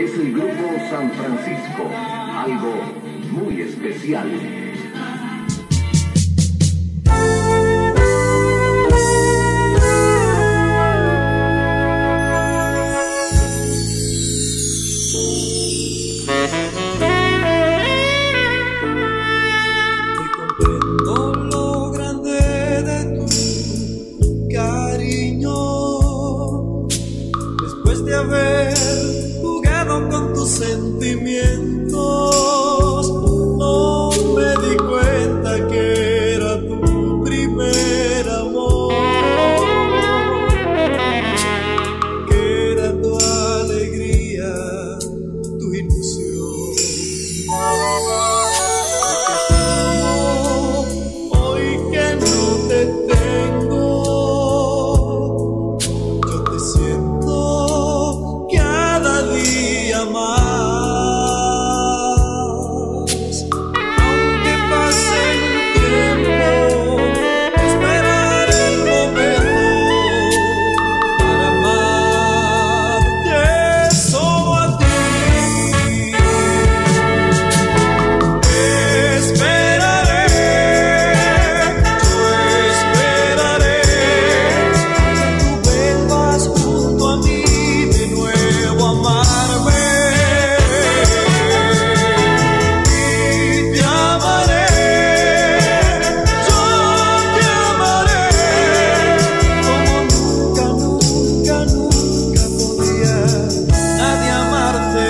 es el grupo San Francisco, algo muy especial. De haber jugado con tus sentimientos, no me di cuenta que era tu primer amor, que era tu alegría, tu ilusión. Hoy que no te tengo, yo te siento día más, aunque pase el tiempo, esperaré el momento para amarte solo a ti. Esperaré, yo esperaré que tú vuelvas junto a mí de nuevo a amarme, y te amaré, yo te amaré como nunca, nunca, nunca podía nadie amarte.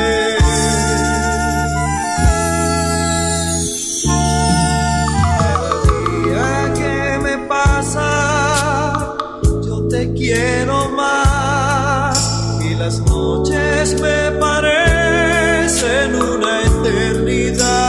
Cada día que me pasa yo te quiero más, y las noches me parecen una eternidad.